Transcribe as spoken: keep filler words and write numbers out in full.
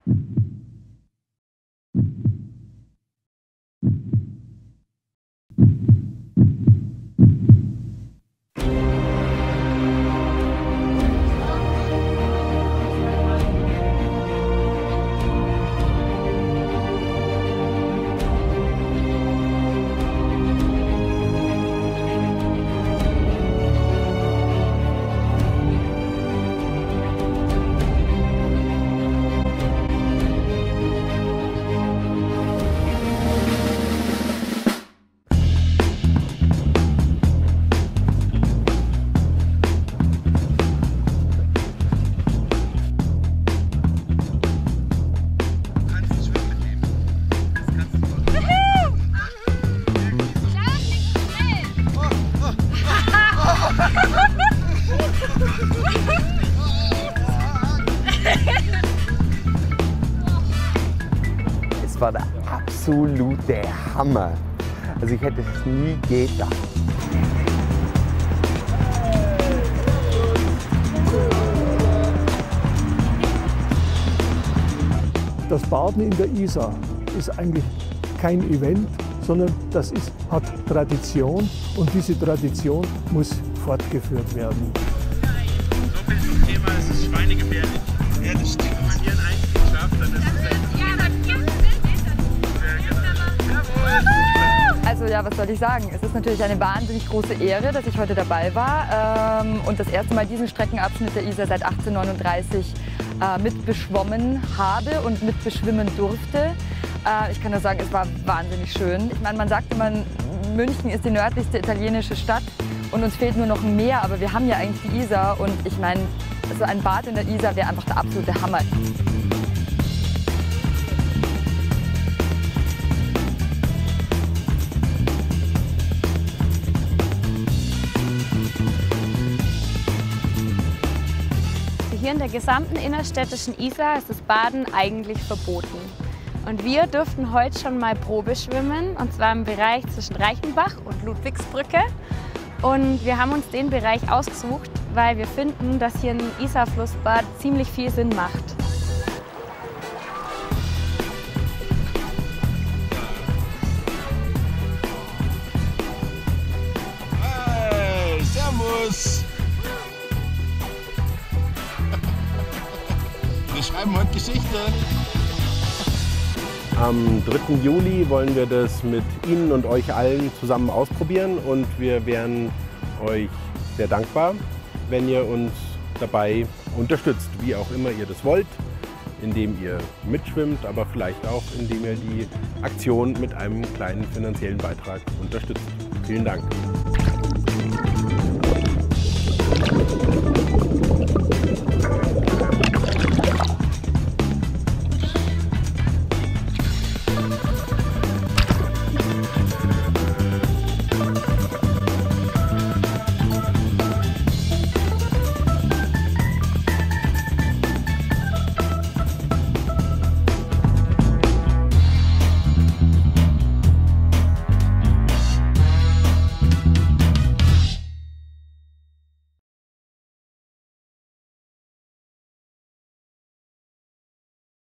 Es war der absolute Hammer. Also ich hätte es nie gedacht. Das Baden in der Isar ist eigentlich kein Event, sondern das ist, hat Tradition und diese Tradition muss fortgeführt werden. So viel zum Thema, es ist schweinegefährlich. Ja, das stimmt. Wenn man hier einen Einstieg schafft, dann ist es echt. Also ja, was soll ich sagen? Es ist natürlich eine wahnsinnig große Ehre, dass ich heute dabei war ähm, und das erste Mal diesen Streckenabschnitt der Isar seit achtzehnhundertneununddreißig äh, mitbeschwommen habe und mitbeschwimmen durfte. Äh, ich kann nur sagen, es war wahnsinnig schön. Ich meine, man sagt immer, München ist die nördlichste italienische Stadt und uns fehlt nur noch ein Meer, aber wir haben ja eigentlich die Isar und ich meine, so ein Bad in der Isar wäre einfach der absolute Hammer. Hier in der gesamten innerstädtischen Isar ist das Baden eigentlich verboten. Und wir durften heute schon mal Probe schwimmen, und zwar im Bereich zwischen Reichenbach und Ludwigsbrücke. Und wir haben uns den Bereich ausgesucht, weil wir finden, dass hier ein Isarflussbad ziemlich viel Sinn macht. Hey, servus! Wir schreiben heute Geschichte. Am dritten Juli wollen wir das mit Ihnen und euch allen zusammen ausprobieren und wir wären euch sehr dankbar, wenn ihr uns dabei unterstützt, wie auch immer ihr das wollt, indem ihr mitschwimmt, aber vielleicht auch indem ihr die Aktion mit einem kleinen finanziellen Beitrag unterstützt. Vielen Dank.